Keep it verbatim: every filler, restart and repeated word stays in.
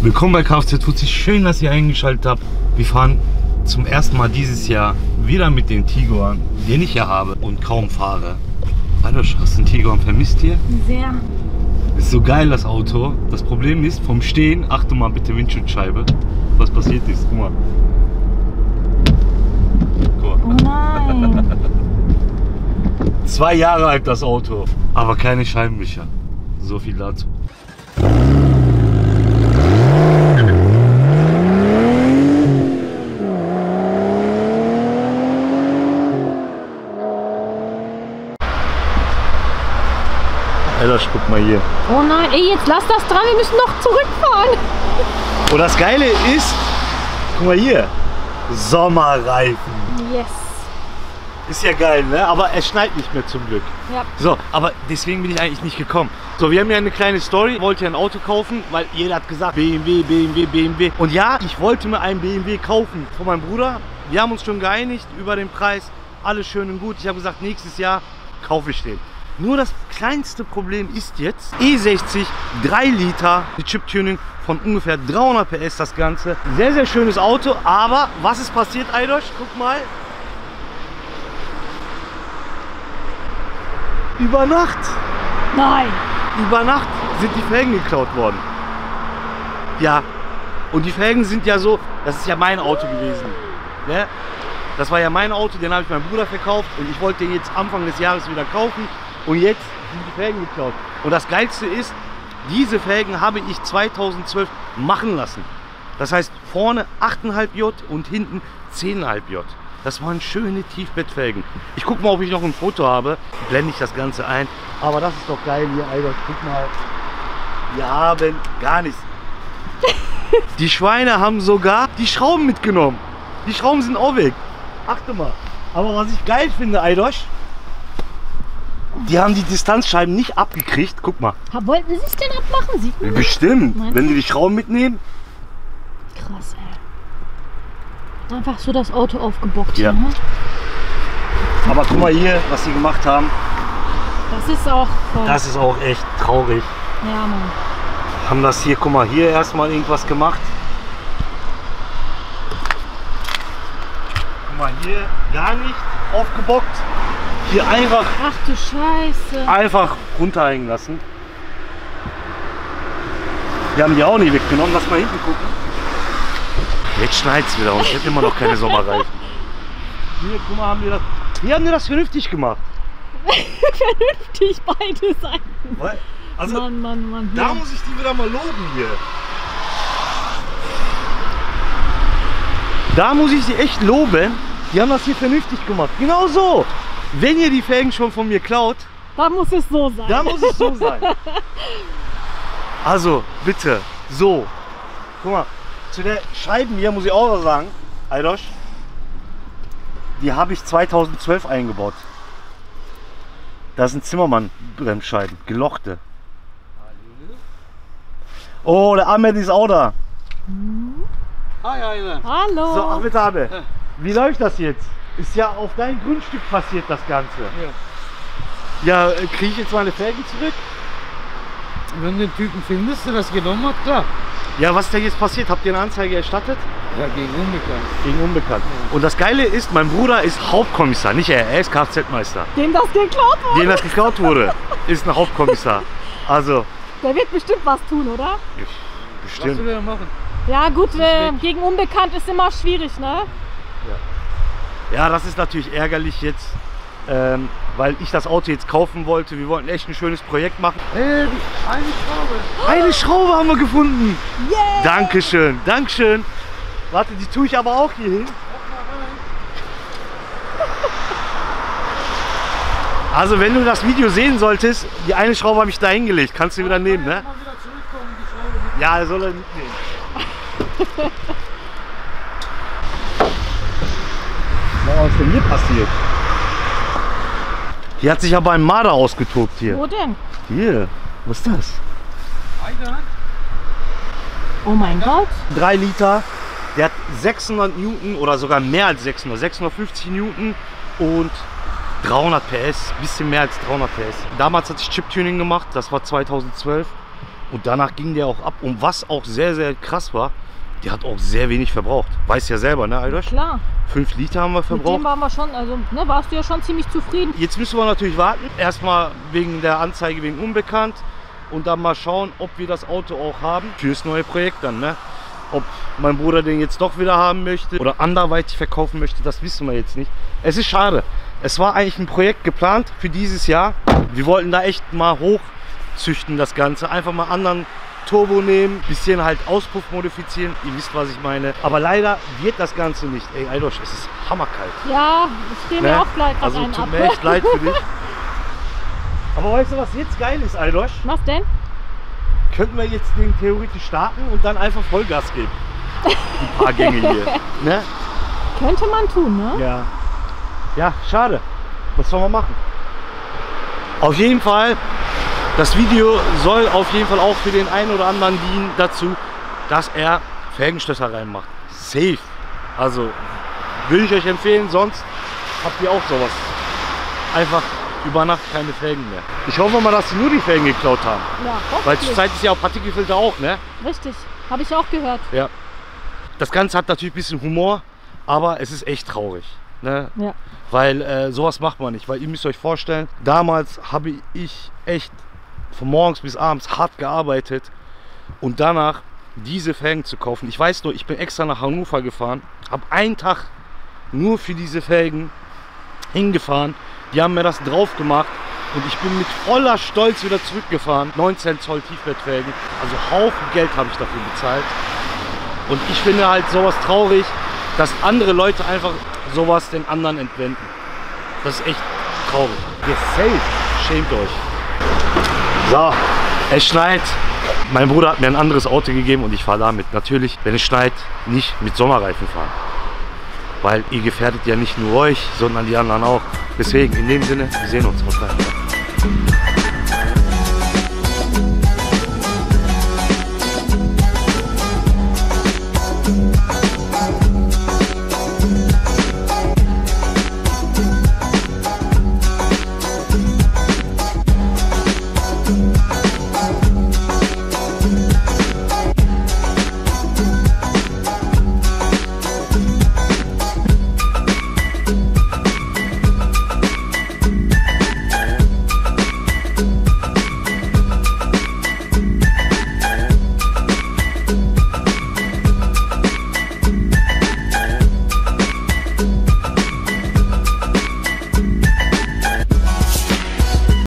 Willkommen bei Kfz Fuzzi, schön, dass ihr eingeschaltet habt. Wir fahren zum ersten Mal dieses Jahr wieder mit dem Tiguan, den ich ja habe und kaum fahre. Alter, hast du den Tiguan vermisst hier? Sehr. Ist so geil, das Auto. Das Problem ist, vom Stehen, achte mal bitte Windschutzscheibe, was passiert ist. Guck mal. Guck mal. Oh nein. Zwei Jahre alt das Auto, aber keine Scheibenwischer. So viel dazu. Alter, guck mal hier. Oh nein, ey, jetzt lass das dran, wir müssen noch zurückfahren. Und das Geile ist, guck mal hier, Sommerreifen. Yes. Ist ja geil, ne? Aber es schneit nicht mehr zum Glück. Ja. So, aber deswegen bin ich eigentlich nicht gekommen. So, wir haben ja eine kleine Story. Ich wollte ja ein Auto kaufen, weil jeder hat gesagt, B M W, B M W, B M W. Und ja, ich wollte mir einen B M W kaufen von meinem Bruder. Wir haben uns schon geeinigt über den Preis. Alles schön und gut. Ich habe gesagt, nächstes Jahr kaufe ich den. Nur das kleinste Problem ist jetzt E sechzig, drei Liter, die Chip-Tuning von ungefähr dreihundert P S das Ganze. Sehr, sehr schönes Auto, aber was ist passiert, Aydosch? Guck mal. Über Nacht, Nein. über Nacht sind die Felgen geklaut worden. Ja, und die Felgen sind ja so, das ist ja mein Auto gewesen. Ne? Das war ja mein Auto, den habe ich meinem Bruder verkauft und ich wollte den jetzt Anfang des Jahres wieder kaufen. Und jetzt sind die Felgen geklaut. Und das Geilste ist, diese Felgen habe ich zweitausendzwölf machen lassen. Das heißt, vorne acht Komma fünf J und hinten zehn Komma fünf J. Das waren schöne Tiefbettfelgen. Ich gucke mal, ob ich noch ein Foto habe. Blende ich das Ganze ein. Aber das ist doch geil hier, Alter. Guck mal. Wir haben gar nichts. Die Schweine haben sogar die Schrauben mitgenommen. Die Schrauben sind auch weg. Achte mal. Aber was ich geil finde, Aydosch, die haben die Distanzscheiben nicht abgekriegt. Guck mal. Wollten sie es denn abmachen? Sieht man Bestimmt. Meinst Wenn du? die die Schrauben mitnehmen. Krass, ey. Einfach so das Auto aufgebockt. Ja. Hier, ne? Aber guck mal hier, was sie gemacht haben. Das ist auch voll. Das ist auch echt traurig. Ja, Mann. Haben das hier, guck mal, hier erstmal irgendwas gemacht. Guck mal, hier gar nicht aufgebockt. Hier einfach, Ach du Scheiße. einfach runterhängen lassen. Die haben die auch nicht weggenommen. Lass mal hinten gucken. Jetzt schneit es wieder und ich habe immer noch keine Sommerreifen. Hier, guck mal, haben die das, hier haben die das vernünftig gemacht. Vernünftig beide Seiten. Weil, also, Mann, Mann, Mann. da Ja. muss ich die wieder mal loben hier. Da muss ich sie echt loben. Die haben das hier vernünftig gemacht. Genau so. Wenn ihr die Felgen schon von mir klaut, Da muss es so sein. da muss es so sein. Also, bitte, so. Guck mal, zu der Scheiben hier muss ich auch was sagen, Aydosch. Die habe ich zweitausendzwölf eingebaut. Das sind Zimmermann-Bremsscheiben, gelochte. Oh, der Ahmed ist auch da. Hi, Ayla. Hallo. So, Ahmed Abe, wie läuft das jetzt? Ist ja auf dein Grundstück passiert das Ganze. Ja. Ja, kriege ich jetzt meine Felgen zurück? Wenn du den Typen findest, der das genommen hat, klar. Ja, was ist denn jetzt passiert? Habt ihr eine Anzeige erstattet? Ja, gegen Unbekannt. Gegen Unbekannt. Und das Geile ist, mein Bruder ist Hauptkommissar, nicht er, er ist Kfz-Meister. Dem das geklaut wurde. Dem das geklaut wurde, ist ein Hauptkommissar. Also, Der wird bestimmt was tun, oder? Was bestimmt. soll der machen? Ja gut, äh, gegen Unbekannt ist immer schwierig, ne? Ja, das ist natürlich ärgerlich jetzt, ähm, weil ich das Auto jetzt kaufen wollte. Wir wollten echt ein schönes Projekt machen. Hey, eine Schraube. Eine Schraube haben wir gefunden. Yeah. Dankeschön, Dankeschön. Warte, die tue ich aber auch hier hin. Also wenn du das Video sehen solltest, die eine Schraube habe ich da hingelegt. Kannst du wieder nehmen, ne? Mal wieder zurückkommen, die Schraube mit. Ja, soll er mitnehmen. Was ist denn hier passiert? Hier hat sich aber ein Marder ausgetobt hier. Wo denn? Hier, was ist das? Ayla. Oh mein Gott. drei Liter, der hat sechshundert Newton oder sogar mehr als sechshundert, sechshundertfünfzig Newton und dreihundert P S, bisschen mehr als dreihundert P S. Damals hatte ich Chip-Tuning gemacht, das war zweitausendzwölf. Und danach ging der auch ab. Und was auch sehr, sehr krass war, die hat auch sehr wenig verbraucht. Weiß ja selber, ne, Aydosch? Klar. Fünf Liter haben wir Mit verbraucht. dem waren wir schon, also ne, warst du ja schon ziemlich zufrieden. Jetzt müssen wir natürlich warten. Erstmal wegen der Anzeige wegen unbekannt. Und dann mal schauen, ob wir das Auto auch haben fürs neue Projekt dann, ne? Ob mein Bruder den jetzt doch wieder haben möchte oder anderweitig verkaufen möchte, das wissen wir jetzt nicht. Es ist schade. Es war eigentlich ein Projekt geplant für dieses Jahr. Wir wollten da echt mal hochzüchten das Ganze. Einfach mal anderen Turbo nehmen, bisschen halt Auspuff modifizieren. Ihr wisst, was ich meine. Aber leider wird das Ganze nicht. Ey, Aydosch, es ist hammerkalt. Ja, ich stehe mir Ne? auch gleich gerade Also einen tut ab. mir echt leid für dich. Aber weißt du, was jetzt geil ist, Aydosch? Was denn? Könnten wir jetzt den theoretisch starten und dann einfach Vollgas geben. Die paar Gänge hier. Ne? Könnte man tun, ne? Ja. Ja, schade. Was soll man machen? Auf jeden Fall, das Video soll auf jeden Fall auch für den einen oder anderen dienen dazu, dass er Felgenstößer reinmacht. Safe. Also würde ich euch empfehlen, sonst habt ihr auch sowas. Einfach über Nacht keine Felgen mehr. Ich hoffe mal, dass sie nur die Felgen geklaut haben. Ja, Weil hoffentlich. zurzeit ist ja auch Partikelfilter auch, ne? Richtig, habe ich auch gehört. Ja. Das Ganze hat natürlich ein bisschen Humor, aber es ist echt traurig. Ne? Ja. Weil äh, sowas macht man nicht. Weil ihr müsst euch vorstellen, damals habe ich echt von morgens bis abends hart gearbeitet und danach diese Felgen zu kaufen. Ich weiß nur, ich bin extra nach Hannover gefahren, habe einen Tag nur für diese Felgen hingefahren. Die haben mir das drauf gemacht und ich bin mit voller Stolz wieder zurückgefahren. neunzehn Zoll Tiefbettfelgen, also Haufen Geld habe ich dafür bezahlt. Und ich finde halt sowas traurig, dass andere Leute einfach sowas den anderen entwenden. Das ist echt traurig. Ihr safe, schämt euch. So, es schneit. Mein Bruder hat mir ein anderes Auto gegeben und ich fahre damit. Natürlich, wenn es schneit, nicht mit Sommerreifen fahren. Weil ihr gefährdet ja nicht nur euch, sondern die anderen auch. Deswegen, in dem Sinne, wir sehen uns. Auf